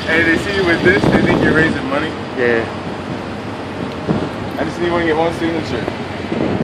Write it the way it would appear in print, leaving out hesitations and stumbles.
Hey, they see you with this, they think you're raising money. Yeah. I just need to get one signature.